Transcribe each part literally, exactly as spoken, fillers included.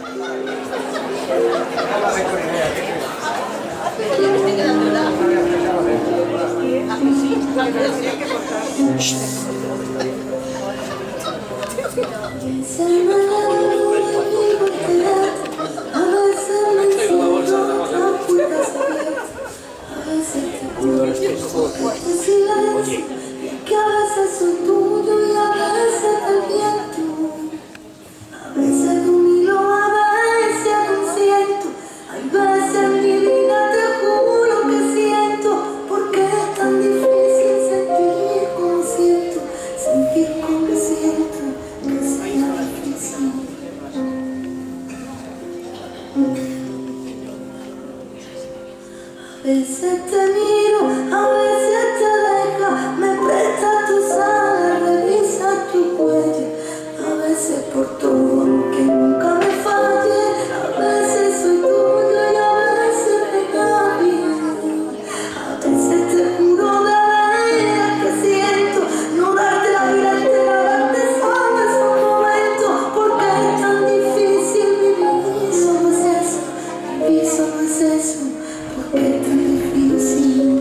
A veces te miro, a veces te deja, me presta tu sal, revisa tu cuello. A veces por todo, aunque nunca me falle. A veces soy tuya y a veces me cambio. A veces te juro de veras que siento no darte la vida entera, darte solo esos momentos. Porque es tan difícil vivir, solo es eso, vivir solo es eso. Porque es tan difícil.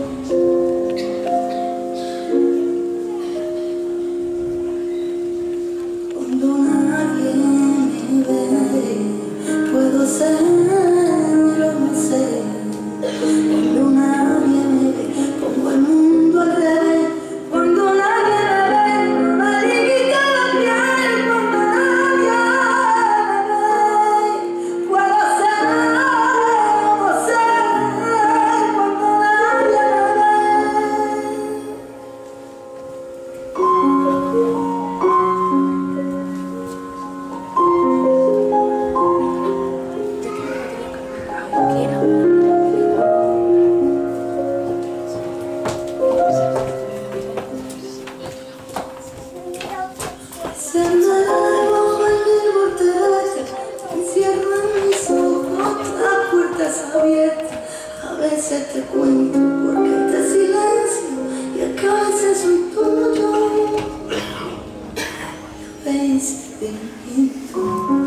Cuando nadie me ve, puedo ser, no sé. Cuando nadie me ve, pongo el mundo al revés. Cuando nadie me ve, me limita la piel. Cuando nadie me ve, puedo ser, no sé. Se me debajo en mi botella, encierro en mis ojos las puertas abiertas. A veces te cuento porque te silencio y es que a veces soy tuyo y a veces te invito.